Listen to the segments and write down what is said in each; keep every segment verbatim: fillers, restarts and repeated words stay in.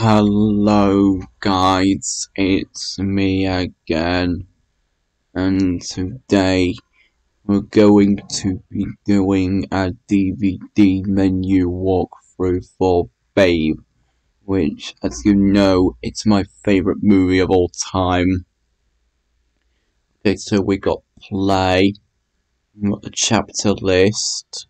Hello guys, it's me again, and today we're going to be doing a D V D menu walkthrough for Babe, which, as you know, it's my favourite movie of all time. Okay, so we got play, we got the chapter list.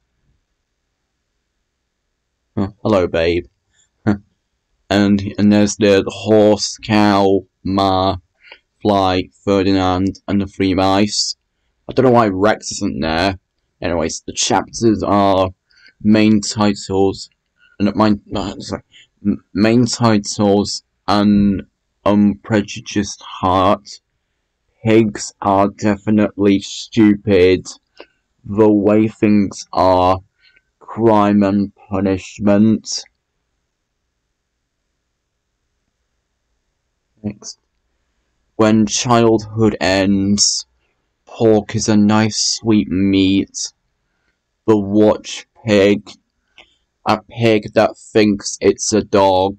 Oh, hello Babe. And, and there's the horse, cow, ma, fly, Ferdinand, and the three mice. I don't know why Rex isn't there. Anyways, the chapters are main titles, and main, no, sorry, main titles, An Unprejudiced Heart, Pigs Are Definitely Stupid, The Way Things Are, Crime and Punishment. Next. When childhood ends, pork is a nice sweet meat. The watch pig, a pig that thinks it's a dog.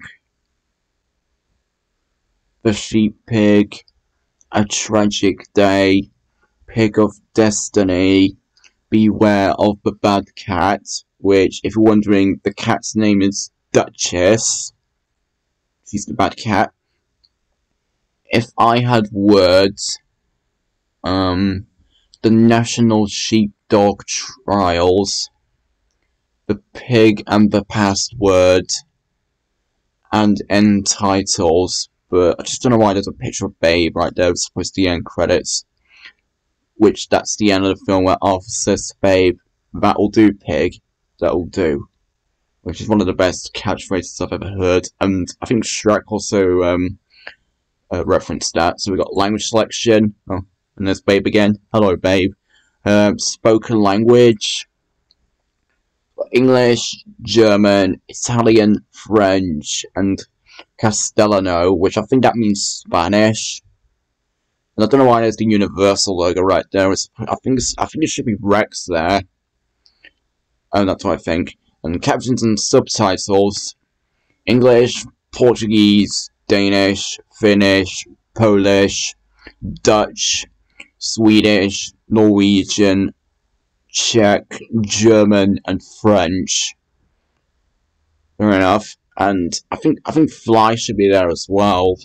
The sheep pig, a tragic day. Pig of destiny, beware of the bad cat, which, if you're wondering, the cat's name is Duchess. She's the bad cat. If I had words, um, the National Sheepdog Trials, the Pig and the Password, and end titles, but I just don't know why there's a picture of Babe right there. It's supposed to be the end credits, which that's the end of the film where Arthur says to Babe, "That'll do, pig, that'll do," which is one of the best catchphrases I've ever heard, and I think Shrek also, um, Uh, reference that. So we got language selection. Oh, and there's Babe again. Hello, Babe. Um, spoken language. English, German, Italian, French, and Castellano, which I think that means Spanish. And I don't know why there's the Universal logo right there. It's, I think it's, I think it should be Rex there. And that's what I think. And captions and subtitles. English, Portuguese, Danish, Finnish, Polish, Dutch, Swedish, Norwegian, Czech, German, and French. Fair enough. And I think I think Fly should be there as well.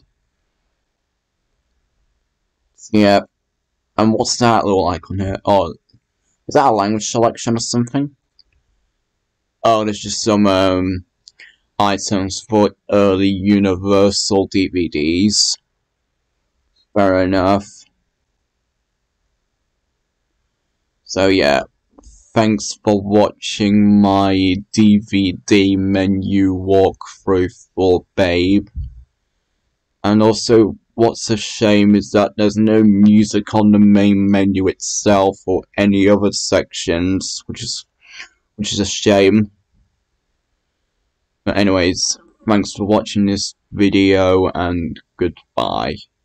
Yeah. And what's that little icon here? Oh, is that a language selection or something? Oh, there's just some um items for early Universal D V Ds. Fair enough. So yeah, thanks for watching my D V D menu walkthrough for Babe. And also, what's a shame is that there's no music on the main menu itself or any other sections, which is which is a shame. But anyways, thanks for watching this video, and goodbye.